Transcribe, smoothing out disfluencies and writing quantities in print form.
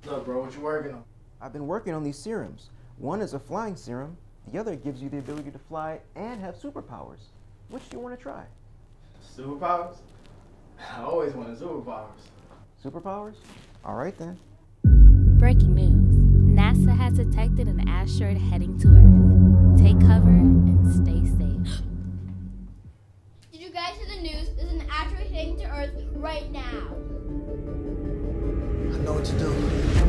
Look, bro, what you working on? I've been working on these serums. One is a flying serum. The other gives you the ability to fly and have superpowers. Which do you want to try? Superpowers? I always wanted superpowers. Superpowers? All right then. Breaking news. NASA has detected an asteroid heading to Earth. Take cover and stay safe. Did you guys see the news? There's an asteroid heading to Earth right now. I know what to do.